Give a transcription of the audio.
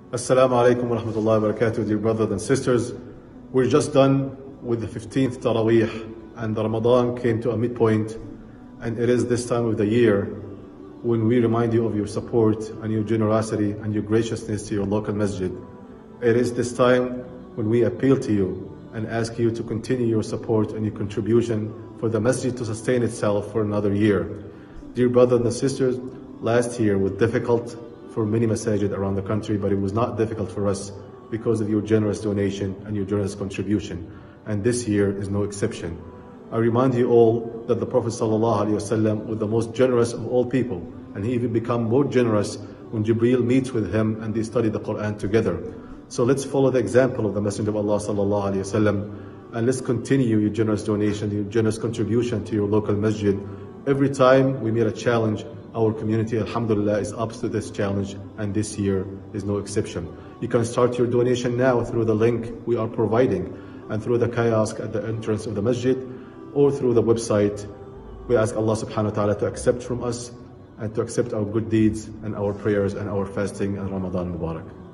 Assalamu alaikum wa rahmatullahi wa barakatuh, dear brothers and sisters. We're just done with the 15th Taraweeh, and the Ramadan came to a midpoint, and it is this time of the year when we remind you of your support and your generosity and your graciousness to your local masjid. It is this time when we appeal to you and ask you to continue your support and your contribution for the masjid to sustain itself for another year. Dear brothers and sisters, last year was difficult for many masajid around the country, but it was not difficult for us because of your generous donation and your generous contribution. And this year is no exception. I remind you all that the Prophet ﷺ was the most generous of all people, and he even became more generous when Jibreel meets with him and they study the Quran together. So let's follow the example of the Messenger of Allah ﷺ, and let's continue your generous donation, your generous contribution to your local masjid. Every time we meet a challenge, our community, alhamdulillah, is up to this challenge, and this year is no exception. You can start your donation now through the link we are providing, and through the kiosk at the entrance of the masjid, or through the website. We ask Allah subhanahu wa ta'ala to accept from us and to accept our good deeds and our prayers and our fasting and Ramadan Mubarak.